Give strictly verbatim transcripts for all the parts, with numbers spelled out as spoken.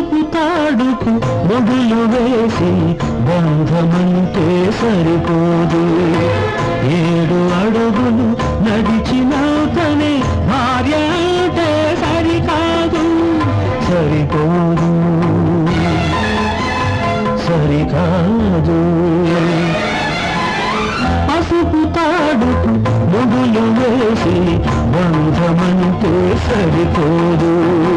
పసుపు తాడుకు మొదలు వేసి బంధమంటే సరిపోదు. ఏడు అడుగులు నడిచినతనే భార్య అంటే సరికాదు, సరిపోదు, సరికాదు. పసుపు తాడుకు మొదలు వేసి బంధమంటే సరిపోదు.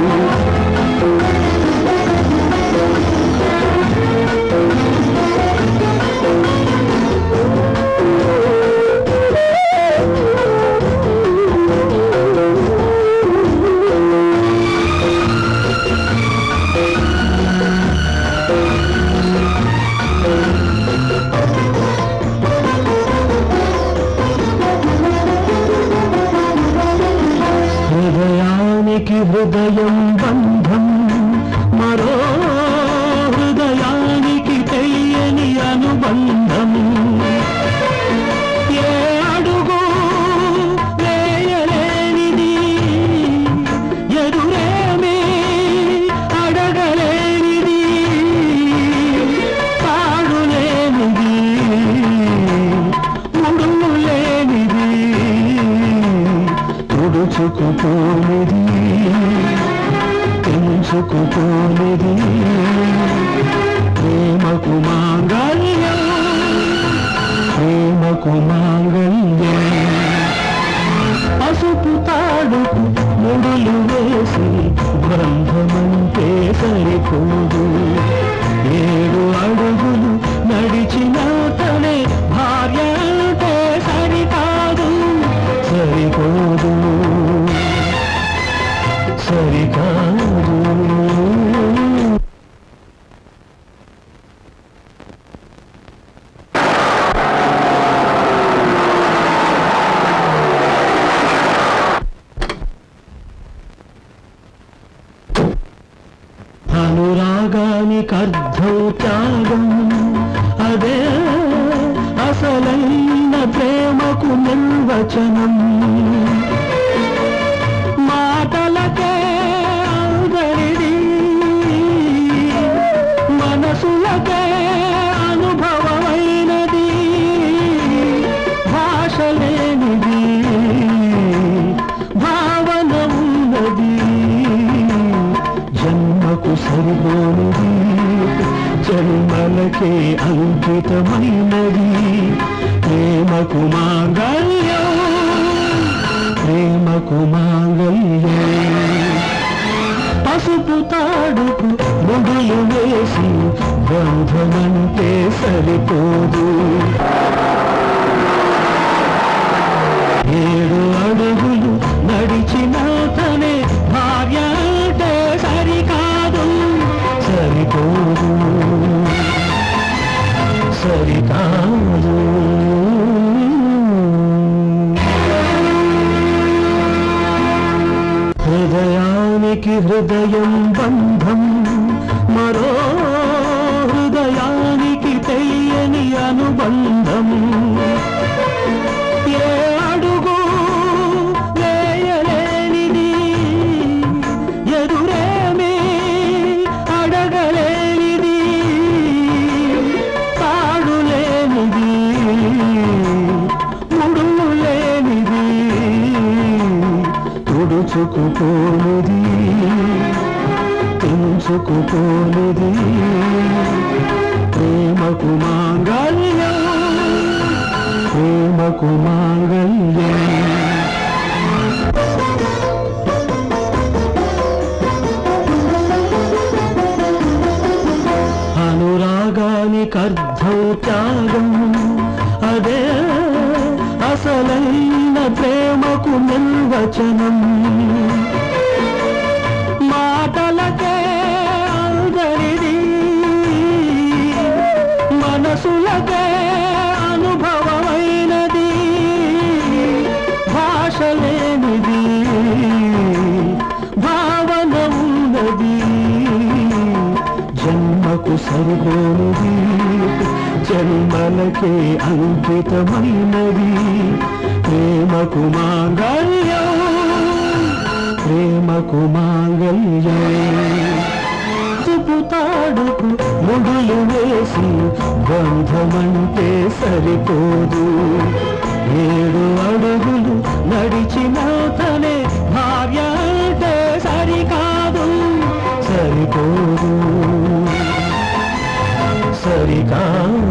హృదయానికి హృదయం బంధం, మరో హృదయానికి తెలియని అనుబంధం. ఏ అడుగు వేయలేనిది, ఎదురేమీ అడగలేనిది, తాడులేనిది, ముడుము లేనిది, తుడుచుకుపోనిది, తెంచుకుపోనిది, ప్రేమకు మాంగళ్యం, ప్రేమకు మాంగళ్యం. పసుపు తాడుకు ముడులు వేసి బంధమంటే సరిపోదు. ఏడు అడుగులు నడిచినతనే భార్య అంటే సరికాదు, సరిపోదు, సరికాదు. అనురాగానికి అర్థం త్యాగం, అదే అసలైన ప్రేమకు నిర్వచనం. మాటలకే అందరిది, మనసులకే అనుభవమైనది, భాష లేనిది, భావన ఉన్నది, జన్మకు సరిపోనిది, జన్మలకే అంకితమైనది. ప్రేమకు మాంగళ్యం, ప్రేమకు మాంగళ్యం. పసుపు తాడుకు మొదలు వేసి బంధమంటే సరిపోదు. ఏడు అడుగులు నడిచినతనే భార్య అంటే సరికాదు, సరిపోదు, సరికాదు. హృదయానికి హృదయం బంధం, మరో హృదయానికి తెలియని అనుబంధం. ఏ అడుగు వేయలేనిది, ఎదురేమీ అడగలేనిది, తాడులేనిది, ముడుము లేనిది, తుడుచుకుపోనిది, తెంచుకుపోనిది, ప్రేమకు మాంగళ్యం, ప్రేమకు మాంగళ్యం. అనురాగానికి అర్థం త్యాగం, అదే అసలైన ప్రేమకు నిర్వచనం. మాటలకే అందరిది, మనసులకే అనుభవమైనది, భాష లేనిది, భావన ఉన్నది, జన్మకు సరిపోనిది, జన్మలకే అంకితమైనది. ప్రేమకు మాంగళ్యం, ప్రేమకు మాంగళ్యం. అడుగు ముడులు వేసి బంధమంటే సరిపోదు. ఏడు అడుగులు నడిచినతనే భార్య అంటే సరికాదు, సరిపోదు, సరికాదు.